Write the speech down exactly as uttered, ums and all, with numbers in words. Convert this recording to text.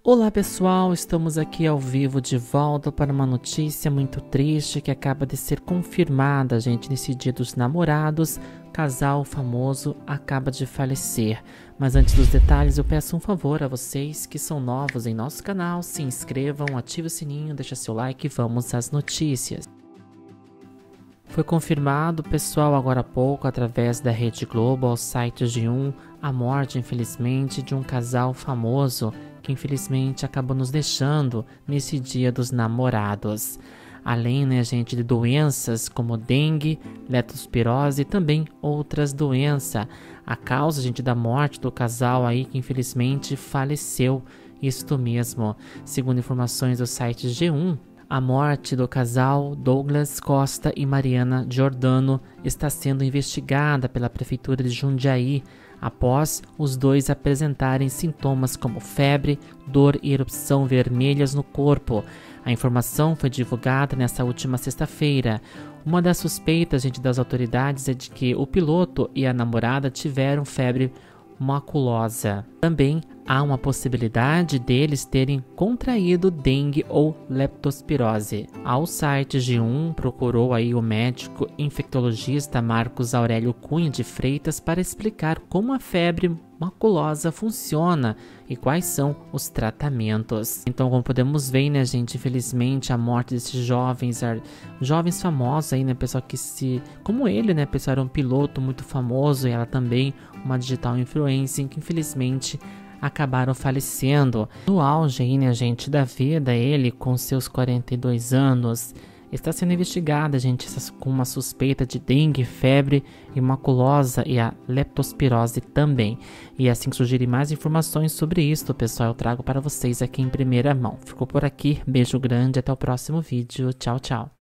Olá pessoal, estamos aqui ao vivo de volta para uma notícia muito triste que acaba de ser confirmada, gente, nesse dia dos namorados. Casal famoso acaba de falecer. Mas antes dos detalhes, eu peço um favor a vocês que são novos em nosso canal, se inscrevam, ative o sininho, deixa seu like e vamos às notícias. Foi confirmado, pessoal, agora há pouco, através da Rede Globo, aos sites G um, a morte, infelizmente, de um casal famoso que, infelizmente, acabou nos deixando nesse dia dos namorados. Além, né, gente, de doenças como dengue, leptospirose e também outras doenças. A causa, gente, da morte do casal aí que, infelizmente, faleceu. Isto mesmo, segundo informações do site G um, a morte do casal Douglas Costa e Mariana Giordano está sendo investigada pela Prefeitura de Jundiaí após os dois apresentarem sintomas como febre, dor e erupção vermelhas no corpo. A informação foi divulgada nesta última sexta-feira. Uma das suspeitas, gente, das autoridades é de que o piloto e a namorada tiveram febre maculosa. Também há uma possibilidade deles terem contraído dengue ou leptospirose. Ao site G um procurou aí o médico infectologista Marcos Aurélio Cunha de Freitas para explicar como a febre maculosa funciona e quais são os tratamentos. Então, como podemos ver, né, gente, infelizmente a morte desses jovens, jovens famosos aí, né, pessoal que se, como ele, né, pessoal, era um piloto muito famoso e ela também uma digital influencer que infelizmente acabaram falecendo. No auge aí, né, gente, da vida, ele com seus quarenta e dois anos está sendo investigada, gente, com uma suspeita de dengue, febre e maculosa e a leptospirose também. E assim que surgirem mais informações sobre isso, pessoal, eu trago para vocês aqui em primeira mão. Ficou por aqui, beijo grande, até o próximo vídeo, tchau, tchau.